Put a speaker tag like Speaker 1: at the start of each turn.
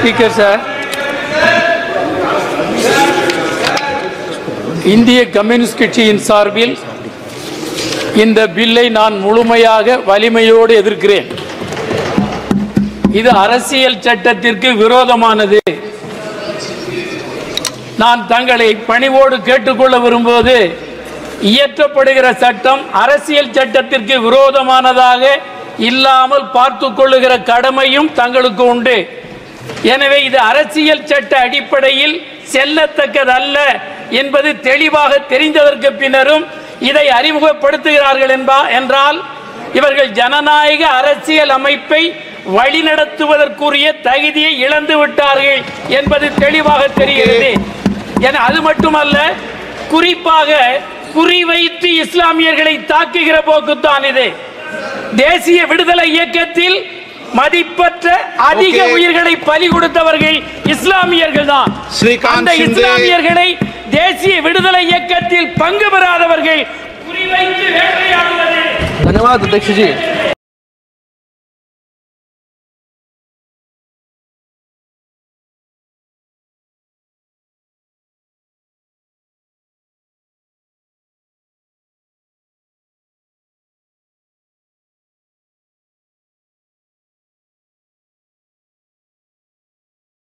Speaker 1: Speaker sir, இந்திய communist கட்சியின் சார்பில் இந்த பில்லை நான் முழுமையாக வலிமையோடு எதிர்க்கிறேன். இது அரசியல் சட்டத்திற்கு விரோதமானது. நான் தங்களை பணிவோடு கேட்டுக்கொள்ள விரும்புவது, இயற்றப்படுகிற சட்டம் அரசியல் சட்டத்திற்கு விரோதமானதாக இல்லாமல் பார்த்து கொள்ளுகிற கடமையும் தங்களுக்கு உண்டு. எனவே இது அரசியல் சட்ட அடிப்படையில் செல்லத்தக்கதல்ல என்பது தெளிவாக தெரிந்ததற்கு பின்னரும் இதை அறிமுகப்படுத்துகிறார்கள் என்றால் இவர்கள் ஜனநாயக அரசியல் அமைப்பை வழிநடத்துவதற்குரிய தகுதியை இழந்து விட்டார்கள் என்பது தெளிவாக தெரிகிறது. அது மட்டுமல்ல, குறிப்பாக குறிவைத்து இஸ்லாமியர்களை தாக்குகிற போக்குத்தான் இது. தேசிய விடுதலை இயக்கத்தில் மதிப்பற்ற அதிக உயிர்களை பலி கொடுத்தவர்கள் இஸ்லாமியர்கள் தான். அந்த இஸ்லாமியர்களை தேசிய விடுதலை இயக்கத்தில் பங்கு பெறாதவர்கள் குறிவைத்து வேட்டையாடுவது.
Speaker 2: धन्यवाद अध्यक्ष जी।